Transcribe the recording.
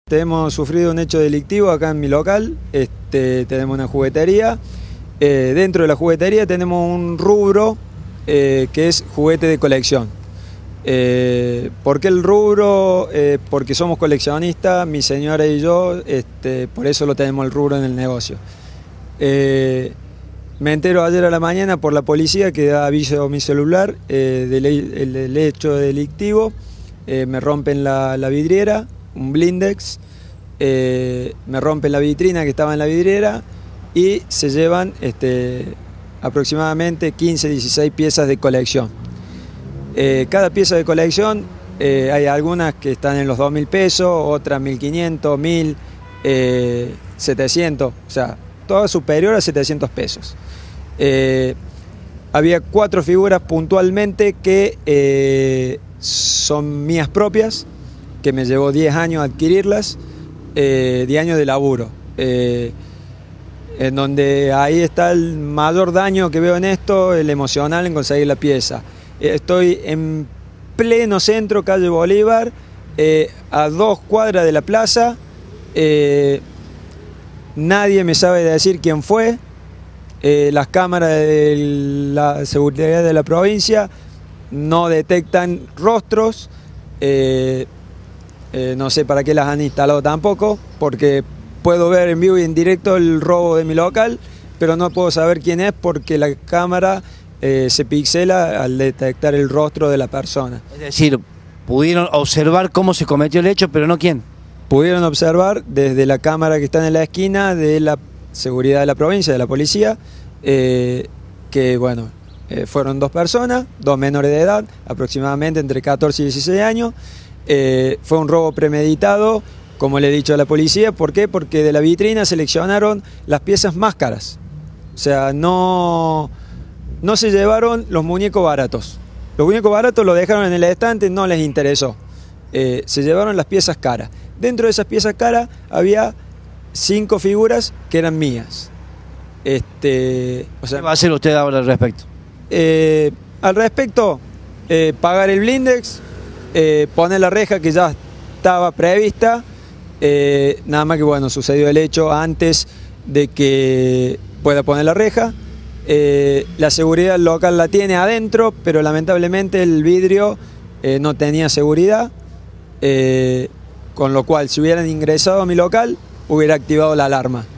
Hemos sufrido un hecho delictivo acá en mi local, tenemos una juguetería. Dentro de la juguetería tenemos un rubro que es juguete de colección. ¿Por qué el rubro? Porque somos coleccionistas, mi señora y yo, por eso lo tenemos el rubro en el negocio. Me entero ayer a la mañana por la policía que da aviso a mi celular del hecho delictivo. Me rompen la vidriera, un blindex, me rompen la vitrina que estaba en la vidriera y se llevan aproximadamente 15-16 piezas de colección. Cada pieza de colección, hay algunas que están en los 2.000 pesos, otras 1.500, 1.000, 700, o sea, toda superior a 700 pesos. Había 4 figuras puntualmente que son mías propias, que me llevó 10 años adquirirlas, 10 años de laburo, en donde ahí está el mayor daño que veo en esto, el emocional en conseguir la pieza. Estoy en pleno centro, calle Bolívar, a 2 cuadras de la plaza. Nadie me sabe decir quién fue. Las cámaras de la seguridad de la provincia no detectan rostros. No sé para qué las han instalado tampoco, porque puedo ver en vivo y en directo el robo de mi local, pero no puedo saber quién es porque la cámara se pixela al detectar el rostro de la persona. Es decir, pudieron observar cómo se cometió el hecho, pero no quién. Pudieron observar desde la cámara que está en la esquina de la seguridad de la provincia, de la policía, que bueno, fueron 2 personas, 2 menores de edad, aproximadamente entre 14 y 16 años. Fue un robo premeditado, como le he dicho a la policía. ¿Por qué? Porque de la vitrina seleccionaron las piezas más caras. O sea, no se llevaron los muñecos baratos. Los muñecos baratos los dejaron en el estante, no les interesó. Se llevaron las piezas caras. Dentro de esas piezas caras había 5 figuras que eran mías. O sea, ¿qué va a hacer usted ahora al respecto? Al respecto, pagar el blindex, poner la reja que ya estaba prevista, nada más que bueno, sucedió el hecho antes de que pueda poner la reja. La seguridad local la tiene adentro, pero lamentablemente el vidrio no tenía seguridad, con lo cual si hubieran ingresado a mi local hubiera activado la alarma.